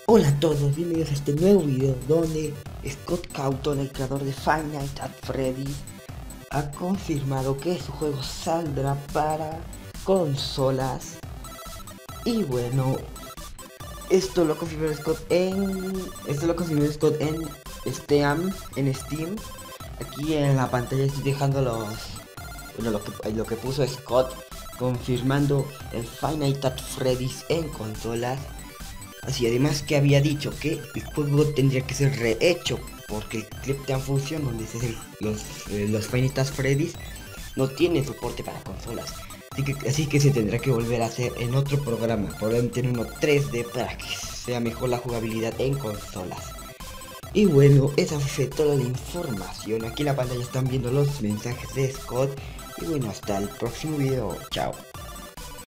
Hola a todos, bienvenidos a este nuevo video donde Scott Cawthon, el creador de Five Nights at Freddy's, ha confirmado que su juego saldrá para consolas. Y bueno, esto lo confirmó Scott en Steam. Aquí en la pantalla estoy dejando lo que puso Scott confirmando el Five Nights at Freddy's en consolas. Así, además que había dicho que el juego tendría que ser rehecho porque el Cliptan Fusion, donde se hacen los Five Nights at Freddy's, no tiene soporte para consolas. Así que se tendrá que volver a hacer en otro programa, probablemente en uno 3D, para que sea mejor la jugabilidad en consolas. Y bueno, esa fue toda la información. Aquí en la pantalla están viendo los mensajes de Scott. Y bueno, hasta el próximo video. Chao.